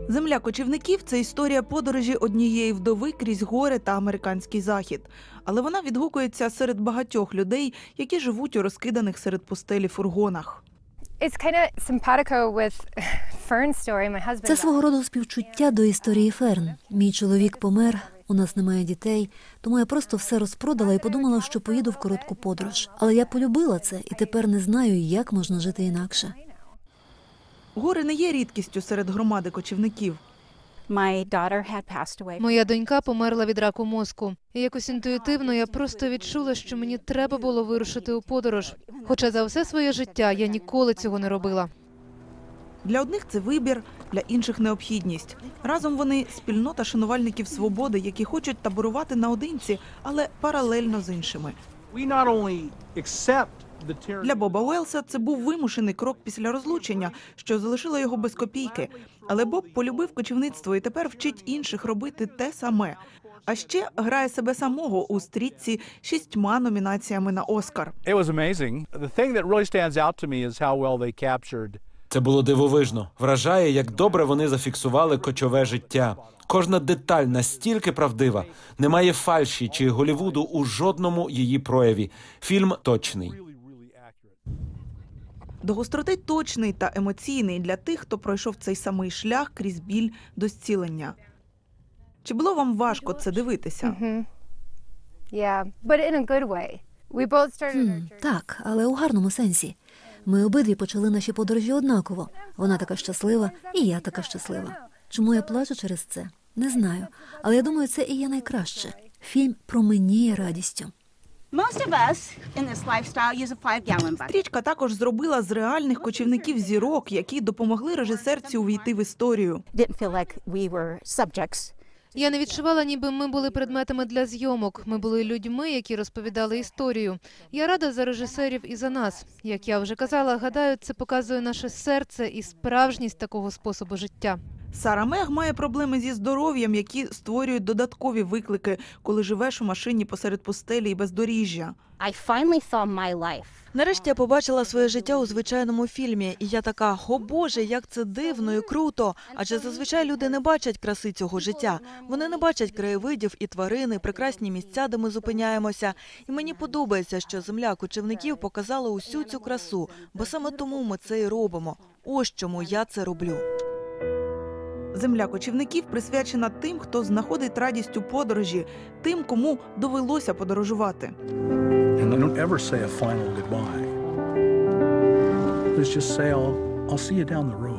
Земля кочівників – це історія подорожі однієї вдови крізь гори та американський захід. Але вона відгукується серед багатьох людей, які живуть у розкиданих серед пустелі фургонах. Це свого роду співчуття до історії Ферн. Мій чоловік помер, у нас немає дітей, тому я просто все розпродала і подумала, що поїду в коротку подорож. Але я полюбила це і тепер не знаю, як можна жити інакше. Гори не є рідкістю серед громади кочівників. Моя донька померла від раку мозку. І якось інтуїтивно я просто відчула, що мені треба було вирушити у подорож. Хоча за все своє життя я ніколи цього не робила. Для одних це вибір, для інших – необхідність. Разом вони – спільнота шанувальників свободи, які хочуть таборувати наодинці, але паралельно з іншими. Для Боба Уелса це був вимушений крок після розлучення, що залишило його без копійки. Але Боб полюбив кочівництво і тепер вчить інших робити те саме. А ще грає себе самого у стрічці 6 номінаціями на Оскар. Це було дивовижно. Вражає, як добре вони зафіксували кочове життя. Кожна деталь настільки правдива. Немає фальші чи Голлівуду у жодному її прояві. Фільм точний. До гостроти точний та емоційний для тих, хто пройшов цей самий шлях крізь біль до зцілення. Чи було вам важко це дивитися? Так, але у гарному сенсі. Ми обидві почали наші подорожі однаково. Вона така щаслива, і я така щаслива. Чому я плачу через це? Не знаю. Але я думаю, це і є найкраще. Фільм променіє радістю. Стрічка також зробила з реальних кочівників зірок, які допомогли режисерці увійти в історію. Я не відчувала, ніби ми були предметами для зйомок. Ми були людьми, які розповідали історію. Я рада за режисерів і за нас. Як я вже казала, гадаю, це показує наше серце і справжність такого способу життя. Сара Мег має проблеми зі здоров'ям, які створюють додаткові виклики, коли живеш у машині посеред пустелі і бездоріжжя. Нарешті я побачила своє життя у звичайному фільмі, і я така: о Боже, як це дивно і круто! Адже зазвичай люди не бачать краси цього життя. Вони не бачать краєвидів і тварини, прекрасні місця, де ми зупиняємося. І мені подобається, що земля кочівників показала усю цю красу, бо саме тому ми це і робимо. Ось чому я це роблю. Земля кочівників присвячена тим, хто знаходить радість у подорожі, тим, кому довелося подорожувати. And they don't ever say a final goodbye. Let's just say, I'll see you down the road.